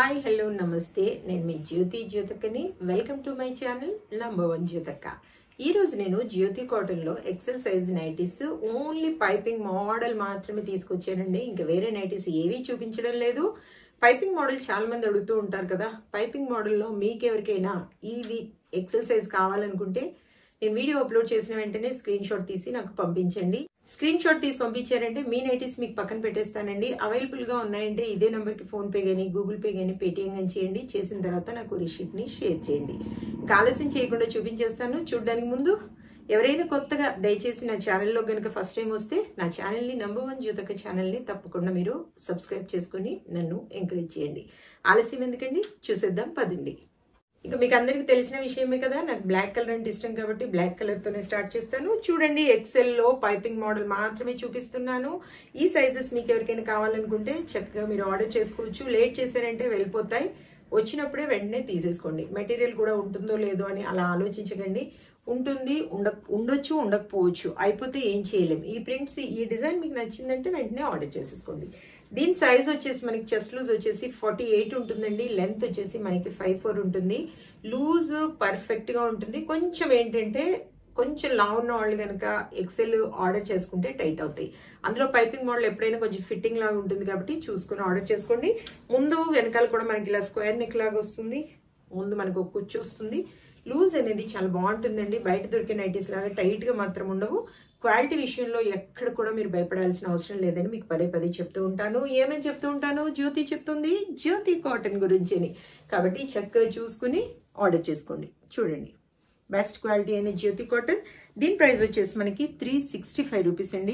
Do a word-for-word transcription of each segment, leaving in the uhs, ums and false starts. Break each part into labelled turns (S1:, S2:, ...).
S1: Hi hello నమస్తే నేను మీ జ్యోతి జ్యోతకని welcome to my channel number one జ్యోతక్క. ఈరోజు నేను జ్యోతి కాటన్లో XL size nighties only piping model మాత్రమే తీసుకొచ్చానండి. ఇంకా వేరే నైటీస్ ఏవి చూపించడం లేదు. పైపింగ్ మోడల్ చాలా మంది అడుగుతూ ఉంటారు కదా. పైపింగ్ మోడల్లో మీకు ఎవరికైనా ఇది ఎక్సెల్ సైజ్ కావాలనుకుంటే నేను వీడియో అప్లోడ్ చేసిన వెంటనే స్క్రీన్ షాట్ తీసి నాకు పంపించండి. స్క్రీన్ షాట్ తీసి పంపించారంటే మీ నైటీస్ మీకు పక్కన పెట్టేస్తానండి. అవైలబుల్ గా ఉన్నాయంటే ఇదే నెంబర్ కి ఫోన్ పే గానీ గూగుల్ పే గానీ పేటిఎం గానీ చేయండి. చేసిన తర్వాత నాకు రిషీట్ ని షేర్ చేయండి. ఇంకా ఆలస్యం చేయకుండా చూపించేస్తాను. చూడడానికి ముందు ఎవరైనా కొత్తగా దయచేసి నా ఛానల్లో కనుక ఫస్ట్ టైం వస్తే నా ఛానల్ని నంబర్ వన్ జ్యోతక ఛానల్ని తప్పకుండా మీరు సబ్స్క్రైబ్ చేసుకుని నన్ను ఎంకరేజ్ చేయండి. ఆలస్యం ఎందుకండి, చూసేద్దాం పదండి. ఇక మీకు అందరికి తెలిసిన విషయమే కదా, నాకు బ్లాక్ కలర్ అంటే ఇష్టం కాబట్టి బ్లాక్ కలర్ తోనే స్టార్ట్ చేస్తాను. చూడండి, ఎక్సెల్ లో పైపింగ్ మోడల్ మాత్రమే చూపిస్తున్నాను. ఈ సైజెస్ మీకు ఎవరికైనా కావాలనుకుంటే చక్కగా మీరు ఆర్డర్ చేసుకోవచ్చు. లేట్ చేశారంటే వెళ్ళిపోతాయి. వచ్చినప్పుడే వెంటనే తీసేసుకోండి. మెటీరియల్ కూడా ఉంటుందో లేదో అని అలా ఆలోచించకండి. ఉంటుంది, ఉండ ఉండొచ్చు ఉండకపోవచ్చు, అయిపోతే ఏం చేయలేము. ఈ ప్రింట్స్ ఈ డిజైన్ మీకు నచ్చిందంటే వెంటనే ఆర్డర్ చేసేసుకోండి. దీని సైజ్ వచ్చేసి మనకి చెస్ట్ లూజ్ వచ్చేసి ఫార్టీ ఎయిట్ ఉంటుందండి. లెంత్ వచ్చేసి మనకి ఫైవ్ ఫోర్ ఉంటుంది. లూజ్ పర్ఫెక్ట్ గా ఉంటుంది. కొంచెం ఏంటంటే కొంచెం లావు ఉన్న వాళ్ళు కనుక ఎక్సెల్ ఆర్డర్ చేసుకుంటే టైట్ అవుతాయి. అందులో పైపింగ్ మోడల్ ఎప్పుడైనా కొంచెం ఫిట్టింగ్ లాగా ఉంటుంది కాబట్టి చూసుకుని ఆర్డర్ చేసుకోండి. ముందు వెనకాల కూడా మనకి ఇలా స్క్వేర్ నెక్ లాగా వస్తుంది. ముందు మనకు ఒక కుచ్చు వస్తుంది. లూజ్ అనేది చాలా బాగుంటుందండి. బయట దొరికే నైటీస్ లాగా టైట్ గా మాత్రం ఉండవు. క్వాలిటీ విషయంలో ఎక్కడ కూడా మీరు భయపడాల్సిన అవసరం లేదని మీకు పదే పదే చెప్తూ ఉంటాను. ఏమని చెప్తూ ఉంటాను, జ్యోతి చెప్తుంది జ్యోతి కాటన్ గురించి అని. కాబట్టి చక్కగా చూసుకుని ఆర్డర్ చేసుకోండి. చూడండి, బెస్ట్ క్వాలిటీ అయిన జ్యోతి కాటన్. దీని ప్రైస్ వచ్చేసి మనకి త్రీ సిక్స్టీ ఫైవ్ రూపీస్ అండి.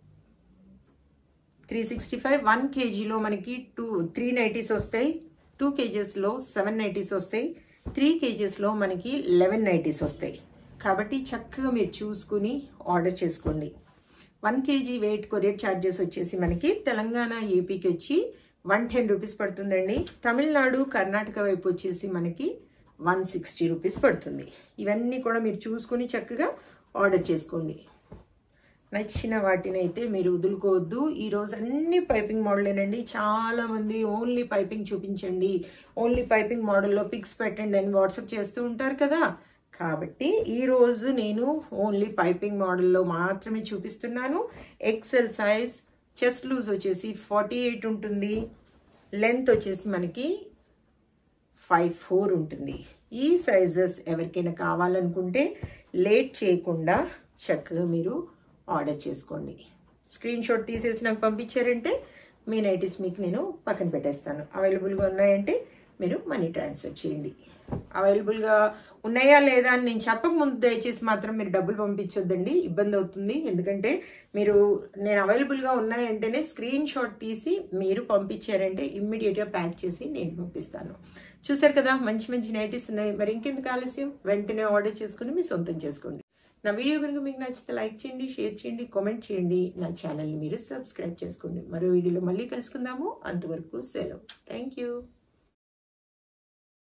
S1: త్రీ సిక్స్టీ ఫైవ్ వన్ కేజీలో మనకి టూ త్రీ నైటీస్ వస్తాయి. టూ కేజెస్లో సెవెన్ నైటీస్ వస్తాయి. త్రీ కేజెస్లో మనకి లెవెన్ నైటీస్ వస్తాయి. కాబట్టి చక్కగా మీరు చూసుకుని ఆర్డర్ చేసుకోండి. One KG weight courier charges వచ్చేసి మనకి తెలంగాణ ఏపీకి వచ్చి వన్ టెన్ రూపీస్ పడుతుందండి. తమిళనాడు కర్ణాటక వైపు వచ్చేసి మనకి వన్ సిక్స్టీ రూపీస్ పడుతుంది. ఇవన్నీ కూడా మీరు చూసుకుని చక్కగా ఆర్డర్ చేసుకోండి. నచ్చిన వాటిని అయితే మీరు వదులుకోవద్దు. ఈరోజు అన్ని పైపింగ్ మోడలేనండి. చాలా మంది ఓన్లీ పైపింగ్ చూపించండి, ఓన్లీ పైపింగ్ మోడల్లో పిక్స్ పెట్టండి అని వాట్సాప్ చేస్తూ ఉంటారు కదా. కాబట్టి ఈరోజు నేను ఓన్లీ పైపింగ్ మోడల్లో మాత్రమే చూపిస్తున్నాను. ఎక్సెల్ సైజ్, చెస్ట్ లూజ్ వచ్చేసి ఫార్టీ ఎయిట్ ఉంటుంది. లెంత్ వచ్చేసి మనకి ఫైవ్ ఫోర్ ఉంటుంది. ఈ సైజెస్ ఎవరికైనా కావాలనుకుంటే లేట్ చేయకుండా చక్కగా మీరు ఆర్డర్ చేసుకోండి. స్క్రీన్ షాట్ తీసేసి నాకు పంపించారంటే మీ నైటీస్ మీకు నేను పక్కన పెట్టేస్తాను. అవైలబుల్గా ఉన్నాయంటే మీరు మనీ ట్రాన్స్ఫర్ చేయండి. అవైలబుల్గా ఉన్నాయా లేదా అని నేను చెప్పకముందు దయచేసి మాత్రం మీరు డబ్బులు పంపించొద్దండి, ఇబ్బంది అవుతుంది. ఎందుకంటే మీరు నేను అవైలబుల్గా ఉన్నాయంటేనే స్క్రీన్ షాట్ తీసి మీరు పంపించారంటే ఇమ్మీడియట్గా ప్యాక్ చేసి నేను పంపిస్తాను. చూసారు కదా, మంచి మంచి నైటీస్ ఉన్నాయి. మరి ఇంకెందుకు ఆలస్యం, వెంటనే ఆర్డర్ చేసుకుని మీ సొంతం చేసుకోండి. నా వీడియో కనుక మీకు నచ్చితే లైక్ చేయండి, షేర్ చేయండి, కామెంట్ చేయండి. నా ఛానల్ని మీరు సబ్స్క్రైబ్ చేసుకోండి. మరో వీడియోలో మళ్ళీ కలుసుకుందాము. అంతవరకు సెలవు. Thank you.